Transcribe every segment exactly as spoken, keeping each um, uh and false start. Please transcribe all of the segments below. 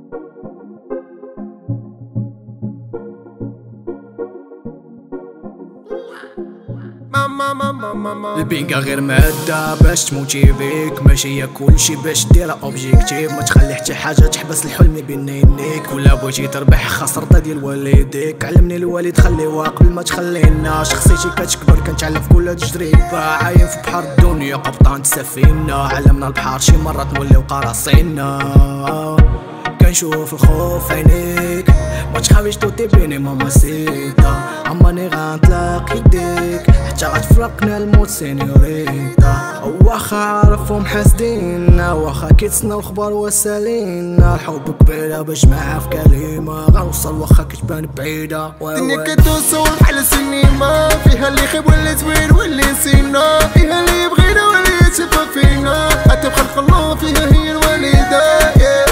البينكا غير مادة باش تموتي بيك، ماشي هي كلشي باش ديرها اوبجيكتيف. ما تخلي حتى حاجة تحبس الحلم بين يديك، ولا بغيتي تربح خاص رضا ديال والديك. علمني الوالد خليوها قبل ما تخلينا، شخصيتي كتكبر كنتعلم في كل تجربة. عايم في بحر الدنيا قبطان السفينة، علمنا البحر شي مرات نوليو قراصينا. كنشوف الخوف عينيك ما تخافيش توتي بيني ماماسيتا، عمرني غنطلق يديك حتى غتفرقنا الموت سينيوريتا. واخا عارفهم حاسدينا، واخا كيتسناو الخبر وسالينا. الحب كبيرة باش معاه في كلمة غنوصل واخا كتبان بعيدة. الدنيا كدوسو بحال السينما، فيها اللي خيب واللي زوين واللي نسينا، فيها اللي بغينا واللي يتشفى فينا. حتى بخلق الله فيها هي الوالدة.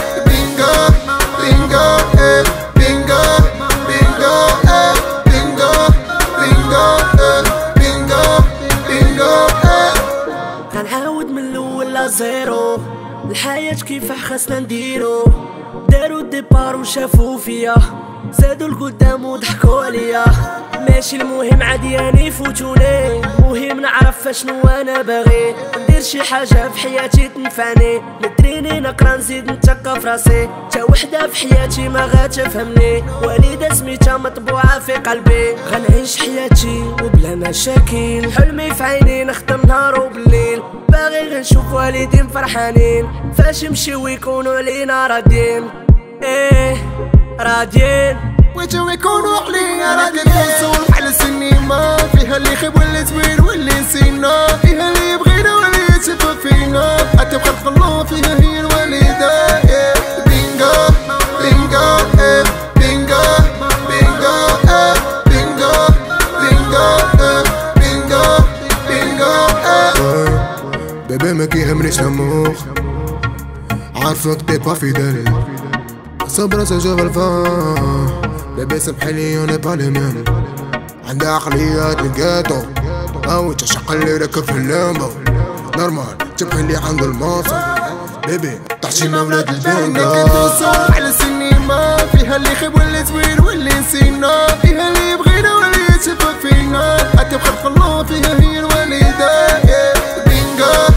غنعاود من الاول لزيرو، الحياة كيفاح خاصنا نديرو. دارو الديبار وشافو فيا، زادو القدام وضحكوا عليا. ماشي المهم عادي يفوتوني، مهم نعرف اشنو انا باغي. ندير شي حاجة في حياتي تنفعني، ندريني نقرا نزيد نتكا في راسي. تا وحدة في حياتي ما غاتفهمني، والدة سميتها مطبوعة في قلبي. غنعيش حياتي وبلا مشاكل، حلمي في عيني نخدم نهار وبالليل. باغي غنشوف والدين فرحانين، فاش نمشيو يكونوا علينا راضيين. ايه راضيين، بغيتو يكونوا علينا راضيين. ندوسو بحال السينما، فيها اللي خيب واللي زوين واللي نسينا، فيها اللي بغينا واللي يتشفى فينا. حتى بخلق الله فيها هي الوالدة. بينكا بينكا بينكا بينكا بينكا بينكا بينكا بينكا. بيبي ما كيهمنيش لاموغ، عارفك تي با فيدال، صبرا سجغل فان. بيبي سامحيلي انا با لي ميم، عندها عقليات الكاتو او تعشق اللي راكب في اللامبو. نورمال تبقى اللي عنده الماصة، بيبي طحشي مع ولاد البنكا. كندوسو بحال السينما، فيها اللي خيب واللي زوين واللي نسينا، فيها اللي بغينا واللي يتشفى فينا. حتى بخلق الله فيها هي الوالدة. بينكا